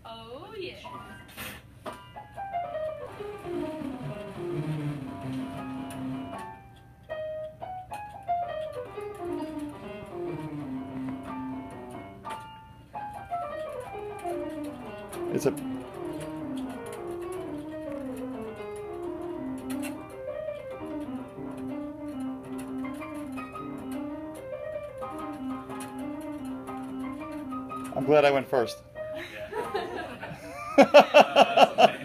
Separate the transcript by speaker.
Speaker 1: Oh yeah.
Speaker 2: It's a I'm glad I went first.
Speaker 3: Yeah.